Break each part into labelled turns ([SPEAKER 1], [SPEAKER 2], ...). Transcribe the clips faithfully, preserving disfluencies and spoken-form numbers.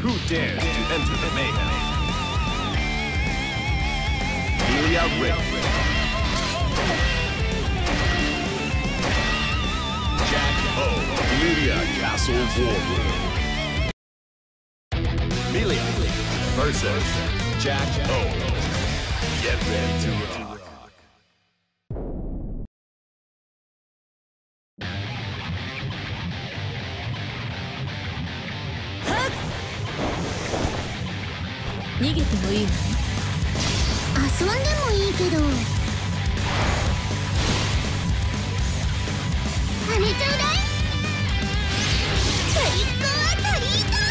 [SPEAKER 1] Who dares to enter the mayhem? Melia Rick. Jack O. Melia Castle Warroom. Melia versus Jack O. Get ready to rock.
[SPEAKER 2] 逃げてもいいわね。遊んでもいいけど。あれちょうだい。トリックオアトリート。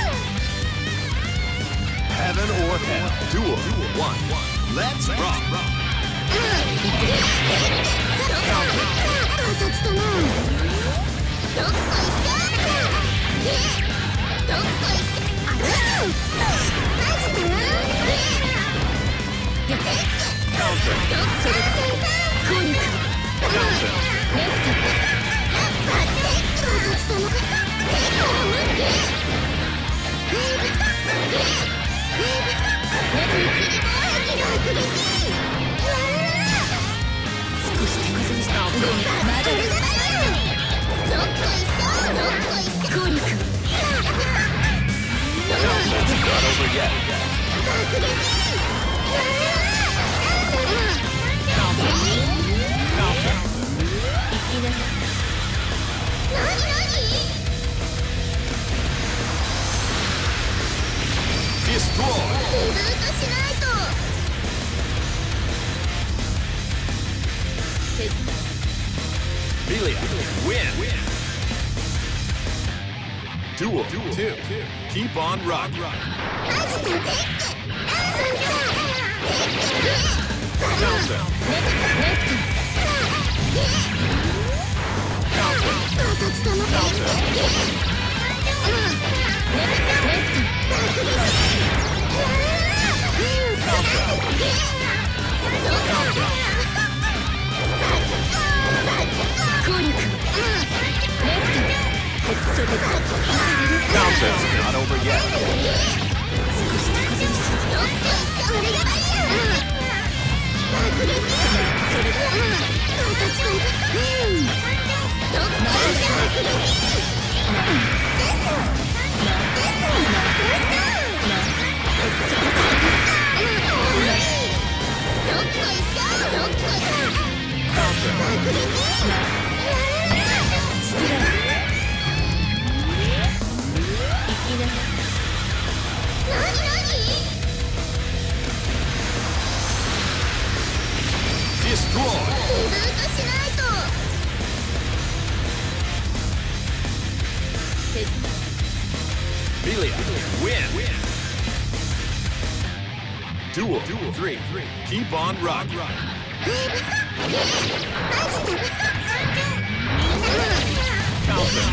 [SPEAKER 1] Heaven or hell, duel one. Let's rock.
[SPEAKER 2] 観察だな。どっこいしょ。どっこいしょ。あら。マジだな。Counter. Counter.
[SPEAKER 1] Not over yet. Destroy. Melia win. Duel two. Keep on rocking. Counter. Counter. Counter. Counter. Not over yet. Destroy. Melia win. Duel three. Keep on rocking. Counter.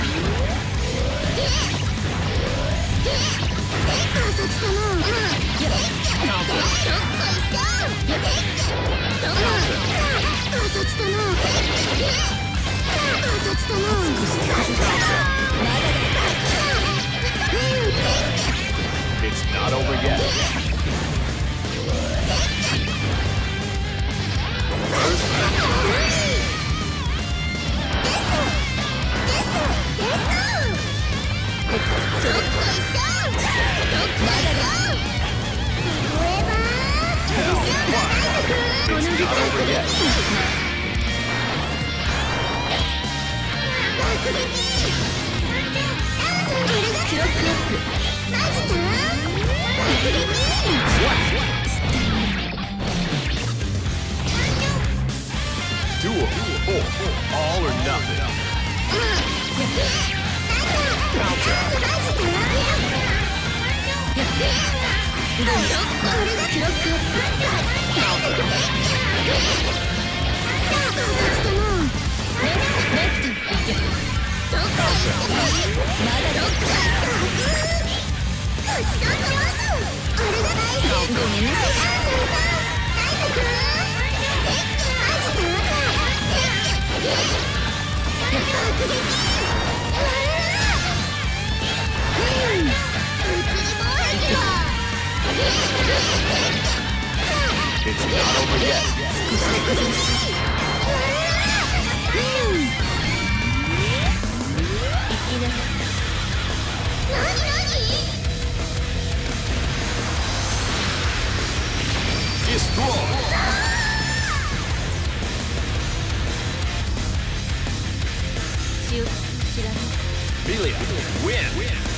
[SPEAKER 1] It's not over yet. First It's not over yet. Duel four. All or nothing. Counter. Not over yet.
[SPEAKER 2] 知らない。
[SPEAKER 1] Melia, win.